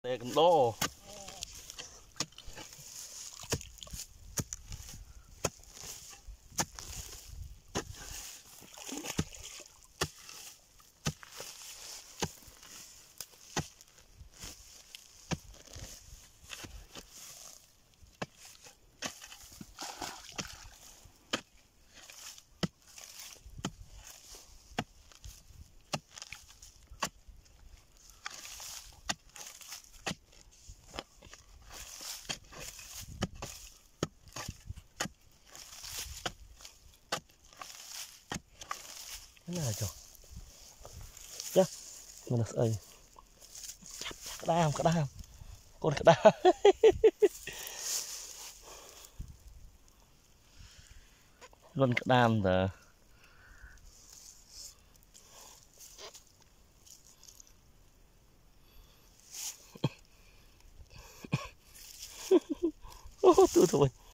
Đây cầm đô. Thế nào cho chắc mình là sợi cái đam con cái đam con cái đam giờ tu thôi